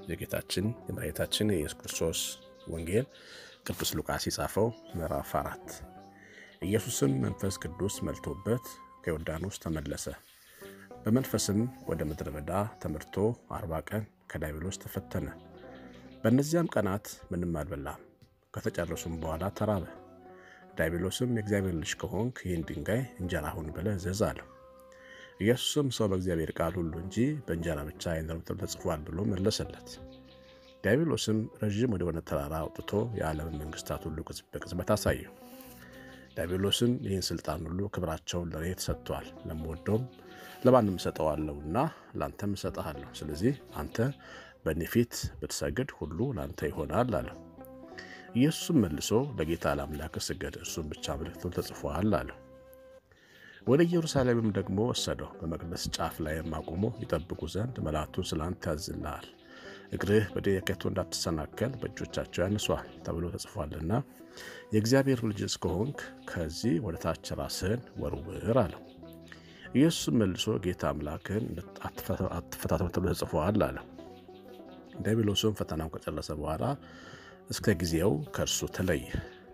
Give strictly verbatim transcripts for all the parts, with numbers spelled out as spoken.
የጌታችን የመድኃኒታችን የኢየሱስ ክርስቶስ ወንጌል ቅዱስ ሉቃስ የጻፈው ምዕራፍ አራት። ኢየሱስም መንፈስ ቅዱስ መልቶበት ከዮርዳኖስ ተመለሰ። በመንፈስም ወደ ምድረ በዳ ተመርቶ አርባ ቀን ከዲያብሎስ ተፈተነ። በእነዚያም ቀናት ምንም አልበላም። ከተጨረሱም በኋላ ተራበ። ዲያብሎስም የእግዚአብሔር ልጅ ከሆንክ ይህን ድንጋይ እንጀራ ሁን ብለህ እዘዝ አለው። ኢየሱስም ሰው በእግዚአብሔር ቃል ሁሉ እንጂ በእንጀራ ብቻ አይኖርም ተብሎ ተጽፏል ብሎ መለሰለት። ዲያብሎስም ረዥም ወደሆነ ተራራ አውጥቶ የዓለምን መንግስታት ሁሉ በቅጽበት አሳየው። ዲያብሎስም ይህን ስልጣን ሁሉ ክብራቸውን ለእኔ ተሰጥቷል፣ ለምወደውም ለማንም እሰጠዋለሁና ለአንተም እሰጥሃለሁ። ስለዚህ አንተ በእኔ ፊት ብትሰግድ ሁሉ ለአንተ ይሆናል አለው። ኢየሱስም መልሶ ለጌታ ለአምላክህ ስገድ፣ እርሱም ብቻ አምልክ ተብሎ ተጽፏል አለው። ወደ ኢየሩሳሌምም ደግሞ ወሰደው። በመቅደስ ጫፍ ላይም አቁሞ ይጠብቁ ዘንድ መላእክቱን ስላንተ ያዝልሃል፣ እግርህ በድንጋይ ከቶ እንዳትሰናከል በእጆቻቸው ያነሷል ተብሎ ተጽፏልና የእግዚአብሔር ልጅ እስከሆንክ ከዚህ ወደ ታች ራስህን ወርውር አለው። ኢየሱስም መልሶ ጌታ አምላክህን አትፈታተነው ተብሎ ተጽፏል አለው። ዲያብሎስም ፈተናውን ከጨረሰ በኋላ እስከ ጊዜው ከእርሱ ተለየ።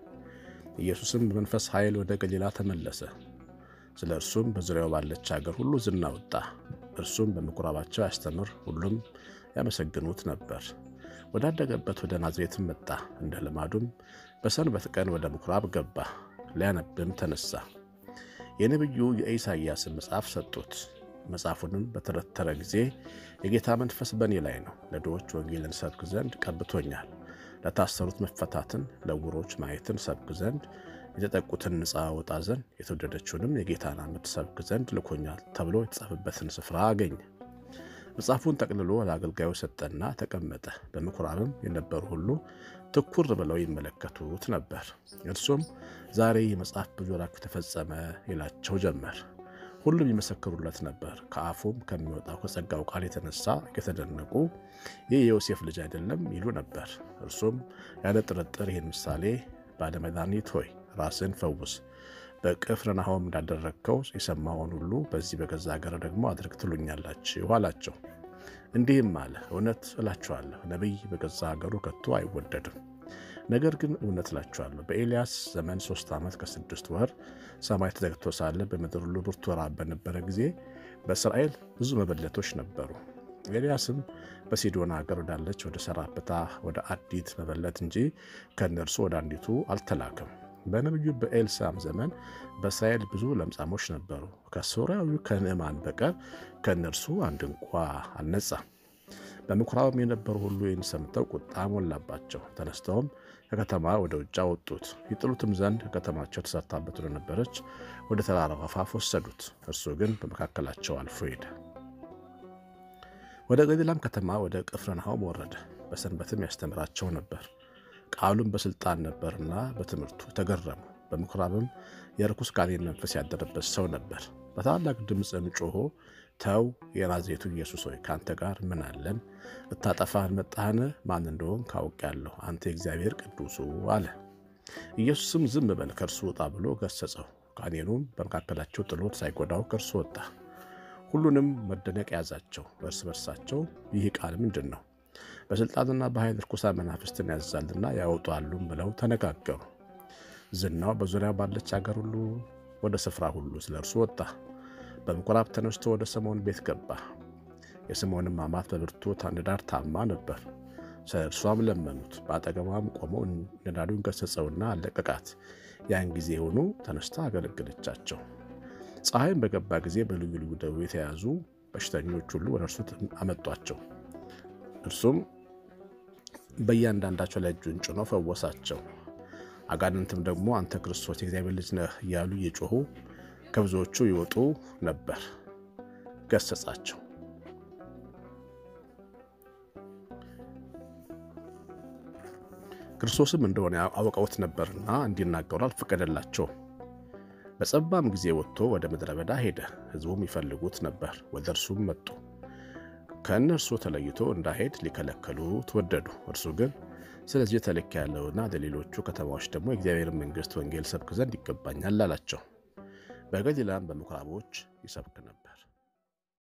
ኢየሱስም በመንፈስ ኃይል ወደ ገሊላ ተመለሰ። ስለ እርሱም በዙሪያው ባለች ሀገር ሁሉ ዝና ወጣ። እርሱም በምኩራባቸው ያስተምር፣ ሁሉም ያመሰግኑት ነበር። ወዳደገበት ወደ ናዝሬትም መጣ። እንደ ልማዱም በሰንበት ቀን ወደ ምኩራብ ገባ፣ ሊያነብም ተነሳ። የነቢዩ የኢሳይያስን መጽሐፍ ሰጡት። መጽሐፉንም በተረተረ ጊዜ የጌታ መንፈስ በእኔ ላይ ነው፣ ለድሆች ወንጌልን ሰብክ ዘንድ ቀብቶኛል፣ ለታሰሩት መፈታትን፣ ለዕውሮች ማየትን ሰብክ ዘንድ፣ የተጠቁትን ነፃ አወጣ ዘንድ፣ የተወደደችውንም የጌታን ዓመት ሰብክ ዘንድ ልኮኛል ተብሎ የተጻፈበትን ስፍራ አገኘ። መጽሐፉን ጠቅልሎ ለአገልጋዩ ሰጠና ተቀመጠ። በምኩራብም የነበሩ ሁሉ ትኩር ብለው ይመለከቱት ነበር። እርሱም ዛሬ የመጽሐፍ በጆሯችሁ ተፈጸመ ይላቸው ጀመር። ሁሉም ይመሰክሩለት ነበር። ከአፉም ከሚወጣው ከጸጋው ቃል የተነሳ የተደነቁ ይህ የዮሴፍ ልጅ አይደለም ይሉ ነበር። እርሱም ያለ ጥርጥር ይህን ምሳሌ ባለመድኃኒት ሆይ ራስን ፈውስ፣ በቅፍርናሆም እንዳደረግከው የሰማውን ሁሉ በዚህ በገዛ ሀገር ደግሞ አድርግ ትሉኛላችሁ አላቸው። እንዲህም አለ፣ እውነት እላችኋለሁ ነቢይ በገዛ ሀገሩ ከቶ አይወደድም። ነገር ግን እውነት እላችኋለሁ በኤልያስ ዘመን ሶስት ዓመት ከስድስት ወር ሰማይ ተዘግቶ ሳለ በምድር ሁሉ ብርቱ ራብ በነበረ ጊዜ በእስራኤል ብዙ መበለቶች ነበሩ። ኤልያስም በሲዶና ሀገር ወዳለች ወደ ሰራፕታ ወደ አንዲት መበለት እንጂ ከእነርሱ ወደ አንዲቱ አልተላከም። በነቢዩ በኤልሳዕም ዘመን በእስራኤል ብዙ ለምጻሞች ነበሩ። ከሶርያዊው ከንዕማን በቀር ከእነርሱ አንድ እንኳ አልነጻም። በምኩራብም የነበሩ ሁሉ ይህን ሰምተው ቁጣ ሞላባቸው። ተነስተውም ከከተማ ወደ ውጭ አወጡት። ይጥሉትም ዘንድ ከከተማቸው ተሰርታበት ወደነበረች ወደ ተራራው አፋፍ ወሰዱት። እርሱ ግን በመካከላቸው አልፎ ሄደ። ወደ ገሊላም ከተማ ወደ ቅፍርናሆም ወረደ። በሰንበትም ያስተምራቸው ነበር። ቃሉም በስልጣን ነበርና በትምህርቱ ተገረሙ። በምኩራብም የርኩስ ጋኔን መንፈስ ያደረበት ሰው ነበር። በታላቅ ድምፅም ጮሆ ተው፣ የናዝሬቱ ኢየሱስ ሆይ ከአንተ ጋር ምን አለን? ልታጠፋን መጣህን? ማን እንደሆን ካውቄአለሁ፣ አንተ የእግዚአብሔር ቅዱሱ አለ። ኢየሱስም ዝም በል ከእርሱ ውጣ ብሎ ገሰጸው። ጋኔኑም በመካከላቸው ጥሎት ሳይጎዳው ከእርሱ ወጣ። ሁሉንም መደነቅ ያዛቸው። እርስ በርሳቸው ይህ ቃል ምንድን ነው? በስልጣንና በኃይል ርኩሳን መናፍስትን ያዛልና ያወጣሉም ብለው ተነጋገሩ። ዝናው በዙሪያው ባለች ሀገር ሁሉ ወደ ስፍራ ሁሉ ስለ እርሱ ወጣ። በምኩራብ ተነስቶ ወደ ስምዖን ቤት ገባ። የስምዖንም አማት በብርቱ ንዳድ ታማ ነበር። ስለ እርሷም ለመኑት። በአጠገቧም ቆመው ንዳዱን ገሰጸውና አለቀቃት። ያን ጊዜ ሆኖ ተነስታ አገለገለቻቸው። ፀሐይም በገባ ጊዜ በልዩ ልዩ ደዌ የተያዙ በሽተኞች ሁሉ ወደ እርሱ አመጧቸው። እርሱም በእያንዳንዳቸው ላይ እጁን ጭኖ ፈወሳቸው። አጋንንትም ደግሞ አንተ ክርስቶስ የእግዚአብሔር ልጅ ነህ እያሉ እየጮሁ ከብዙዎቹ ይወጡ ነበር። ገሰጻቸው። ክርስቶስም እንደሆነ አውቀውት ነበርና እንዲናገሩ አልፈቀደላቸውም። በጸባም ጊዜ ወጥቶ ወደ ምድረ በዳ ሄደ። ሕዝቡም ይፈልጉት ነበር፣ ወደ እርሱም መጡ። ከእነርሱ ተለይቶ እንዳይሄድ ሊከለከሉት ወደዱ። እርሱ ግን ስለዚህ ተልኬአለሁና ለሌሎቹ ከተማዎች ደግሞ የእግዚአብሔር መንግሥት ወንጌል ሰብክ ዘንድ ይገባኛል አላቸው። በገሊላም በምኩራቦች ይሰብክ ነበር።